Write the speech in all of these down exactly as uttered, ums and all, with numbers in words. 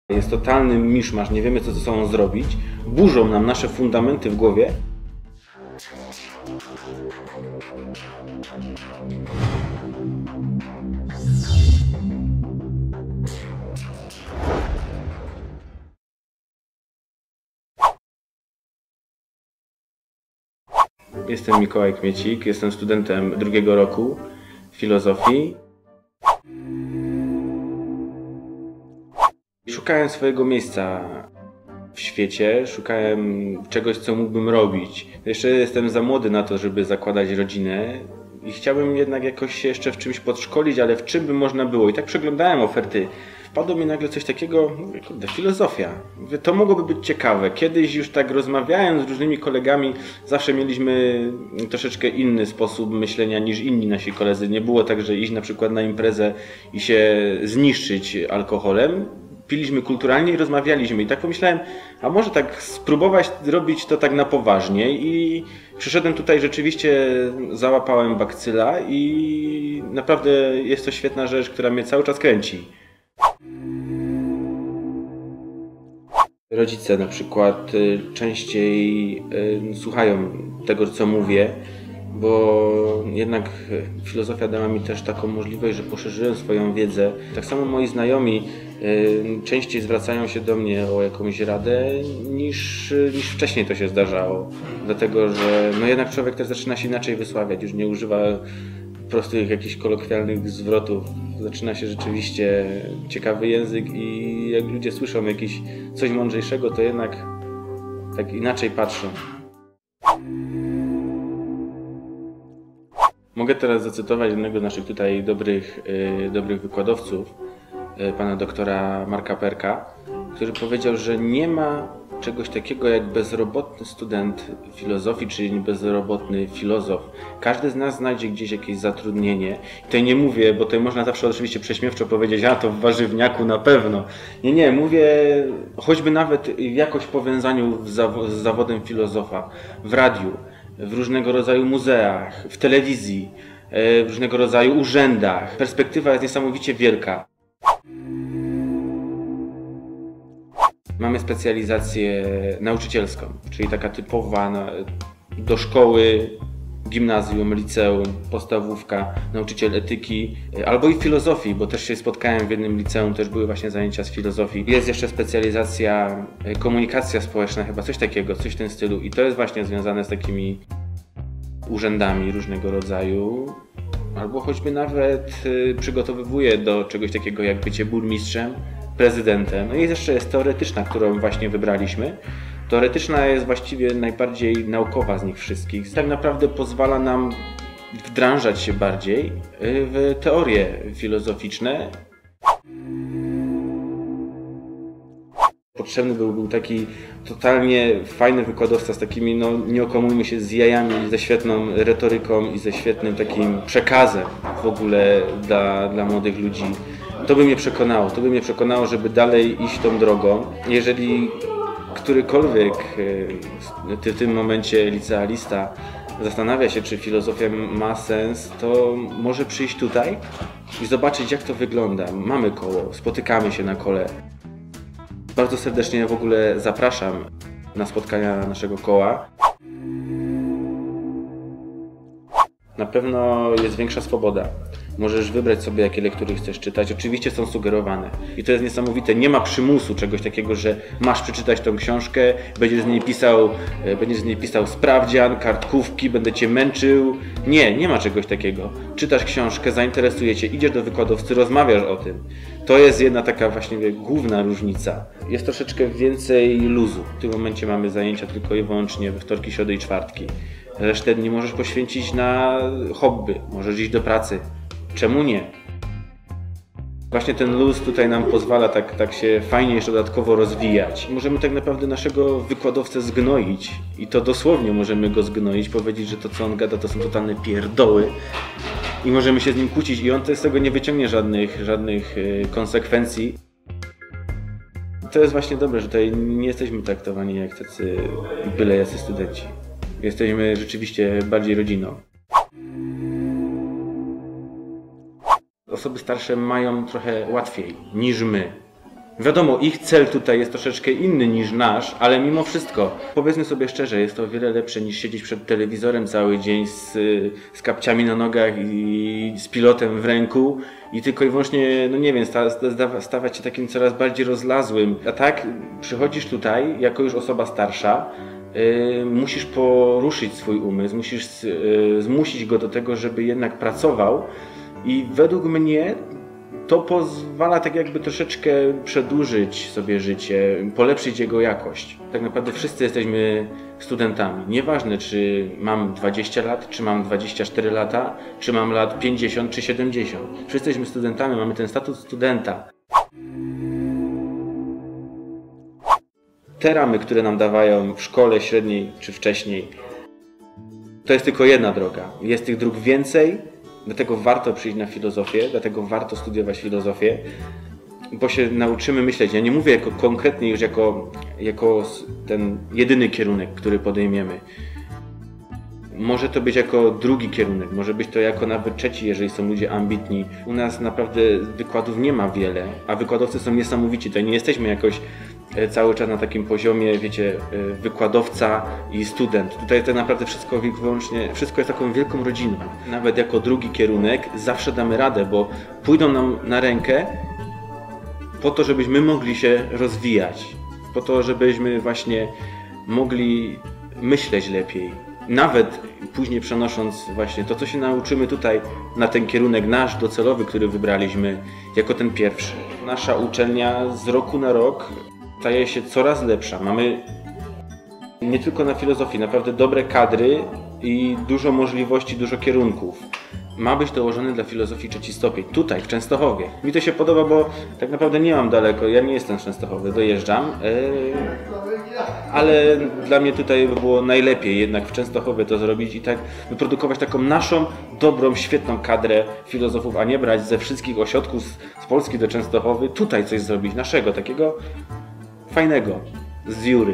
Jest totalny miszmasz, nie wiemy co ze sobą zrobić, burzą nam nasze fundamenty w głowie. Jestem Mikołaj Kmiecik, jestem studentem drugiego roku filozofii. Szukałem swojego miejsca w świecie, szukałem czegoś, co mógłbym robić. Jeszcze jestem za młody na to, żeby zakładać rodzinę i chciałbym jednak jakoś się jeszcze w czymś podszkolić, ale w czym by można było. I tak przeglądałem oferty. Wpadło mi nagle coś takiego, mówię, kurde, filozofia. Mówię, to mogłoby być ciekawe. Kiedyś już tak rozmawiałem z różnymi kolegami, zawsze mieliśmy troszeczkę inny sposób myślenia niż inni nasi koledzy. Nie było tak, że iść na przykład na imprezę i się zniszczyć alkoholem. Piliśmy kulturalnie i rozmawialiśmy. I tak pomyślałem, a może tak spróbować robić to tak na poważnie. I przyszedłem tutaj, rzeczywiście załapałem bakcyla i naprawdę jest to świetna rzecz, która mnie cały czas kręci. Rodzice na przykład częściej słuchają tego, co mówię, bo jednak filozofia dała mi też taką możliwość, że poszerzyłem swoją wiedzę. Tak samo moi znajomi częściej zwracają się do mnie o jakąś radę niż, niż wcześniej to się zdarzało. Dlatego, że no jednak człowiek też zaczyna się inaczej wysławiać, już nie używa prostych jakichś kolokwialnych zwrotów. Zaczyna się rzeczywiście ciekawy język i jak ludzie słyszą jakieś coś mądrzejszego, to jednak tak inaczej patrzą. Mogę teraz zacytować jednego z naszych tutaj dobrych, yy, dobrych wykładowców, yy, pana doktora Marka Perka, który powiedział, że nie ma czegoś takiego jak bezrobotny student filozofii, czyli bezrobotny filozof. Każdy z nas znajdzie gdzieś jakieś zatrudnienie. I tutaj nie mówię, bo tutaj można zawsze oczywiście prześmiewczo powiedzieć, a to w warzywniaku na pewno. Nie, nie, mówię choćby nawet w jakoś powiązaniu z, zawo z zawodem filozofa, w radiu, w różnego rodzaju muzeach, w telewizji, w różnego rodzaju urzędach. Perspektywa jest niesamowicie wielka. Mamy specjalizację nauczycielską, czyli taka typowa na, do szkoły, gimnazjum, liceum, podstawówka, nauczyciel etyki, albo i filozofii, bo też się spotkałem w jednym liceum, też były właśnie zajęcia z filozofii. Jest jeszcze specjalizacja komunikacja społeczna, chyba coś takiego, coś w tym stylu i to jest właśnie związane z takimi urzędami różnego rodzaju, albo choćby nawet przygotowywuje do czegoś takiego jak bycie burmistrzem, prezydentem. No i jeszcze jest teoretyczna, którą właśnie wybraliśmy. Teoretyczna jest właściwie najbardziej naukowa z nich wszystkich. Tak naprawdę pozwala nam wdrażać się bardziej w teorie filozoficzne. Potrzebny był, był taki totalnie fajny wykładowca z takimi, no nie okłamujmy się, z jajami, ze świetną retoryką i ze świetnym takim przekazem w ogóle dla, dla młodych ludzi. To by mnie przekonało, to by mnie przekonało, żeby dalej iść tą drogą. Jeżeli którykolwiek w tym momencie licealista zastanawia się, czy filozofia ma sens, to może przyjść tutaj i zobaczyć, jak to wygląda. Mamy koło, spotykamy się na kole. Bardzo serdecznie w ogóle zapraszam na spotkania naszego koła. Na pewno jest większa swoboda. Możesz wybrać sobie, jakie lektury chcesz czytać. Oczywiście są sugerowane. I to jest niesamowite. Nie ma przymusu czegoś takiego, że masz przeczytać tą książkę, będziesz z niej pisał, będziesz z niej pisał sprawdzian, kartkówki, będę cię męczył. Nie, nie ma czegoś takiego. Czytasz książkę, zainteresuje cię, idziesz do wykładowcy, rozmawiasz o tym. To jest jedna taka właśnie główna różnica. Jest troszeczkę więcej luzu. W tym momencie mamy zajęcia tylko i wyłącznie we wtorki, środy i czwartki. Resztę dni możesz poświęcić na hobby, możesz iść do pracy. Czemu nie? Właśnie ten luz tutaj nam pozwala tak, tak się fajnie jeszcze dodatkowo rozwijać. Możemy tak naprawdę naszego wykładowcę zgnoić i to dosłownie możemy go zgnoić, powiedzieć, że to co on gada to są totalne pierdoły i możemy się z nim kłócić i on z tego nie wyciągnie żadnych, żadnych konsekwencji. To jest właśnie dobre, że tutaj nie jesteśmy traktowani jak tacy byle jacy studenci. Jesteśmy rzeczywiście bardziej rodziną. Osoby starsze mają trochę łatwiej niż my. Wiadomo, ich cel tutaj jest troszeczkę inny niż nasz, ale mimo wszystko, powiedzmy sobie szczerze, jest to o wiele lepsze niż siedzieć przed telewizorem cały dzień z, z kapciami na nogach i z pilotem w ręku i tylko i wyłącznie, no nie wiem, sta, sta, stawać się takim coraz bardziej rozlazłym. A tak przychodzisz tutaj jako już osoba starsza, yy, musisz poruszyć swój umysł, musisz yy, zmusić go do tego, żeby jednak pracował i według mnie to pozwala tak jakby troszeczkę przedłużyć sobie życie, polepszyć jego jakość. Tak naprawdę wszyscy jesteśmy studentami. Nieważne, czy mam dwadzieścia lat, czy mam dwadzieścia cztery lata, czy mam lat pięćdziesiąt czy siedemdziesiąt. Wszyscy jesteśmy studentami, mamy ten status studenta. Te ramy, które nam dawają w szkole średniej czy wcześniej, to jest tylko jedna droga. Jest tych dróg więcej. Dlatego warto przyjść na filozofię, dlatego warto studiować filozofię, bo się nauczymy myśleć. Ja nie mówię jako konkretnie już jako, jako ten jedyny kierunek, który podejmiemy. Może to być jako drugi kierunek, może być to jako nawet trzeci, jeżeli są ludzie ambitni. U nas naprawdę wykładów nie ma wiele, a wykładowcy są niesamowici. To nie jesteśmy jakoś cały czas na takim poziomie, wiecie, wykładowca i student. Tutaj tak naprawdę wszystko wyłącznie, wszystko jest taką wielką rodziną. Nawet jako drugi kierunek zawsze damy radę, bo pójdą nam na rękę po to, żebyśmy mogli się rozwijać, po to, żebyśmy właśnie mogli myśleć lepiej. Nawet później przenosząc właśnie to, co się nauczymy tutaj na ten kierunek nasz docelowy, który wybraliśmy jako ten pierwszy. Nasza uczelnia z roku na rok staje się coraz lepsza. Mamy nie tylko na filozofii, naprawdę dobre kadry i dużo możliwości, dużo kierunków. Ma być dołożony dla filozofii trzeci stopień, tutaj w Częstochowie. Mi to się podoba, bo tak naprawdę nie mam daleko, ja nie jestem z Częstochowy, dojeżdżam, yy, ale dla mnie tutaj by było najlepiej jednak w Częstochowie to zrobić i tak wyprodukować taką naszą, dobrą, świetną kadrę filozofów, a nie brać ze wszystkich ośrodków z, z Polski do Częstochowy, tutaj coś zrobić, naszego, takiego fajnego, z Jury.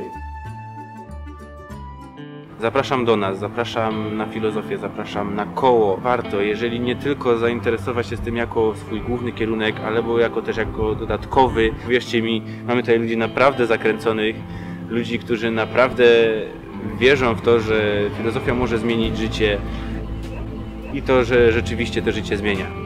Zapraszam do nas, zapraszam na filozofię, zapraszam na koło. Warto, jeżeli nie tylko zainteresować się z tym jako swój główny kierunek, albo jako też jako dodatkowy. Wierzcie mi, mamy tutaj ludzi naprawdę zakręconych, ludzi, którzy naprawdę wierzą w to, że filozofia może zmienić życie i to, że rzeczywiście to życie zmienia.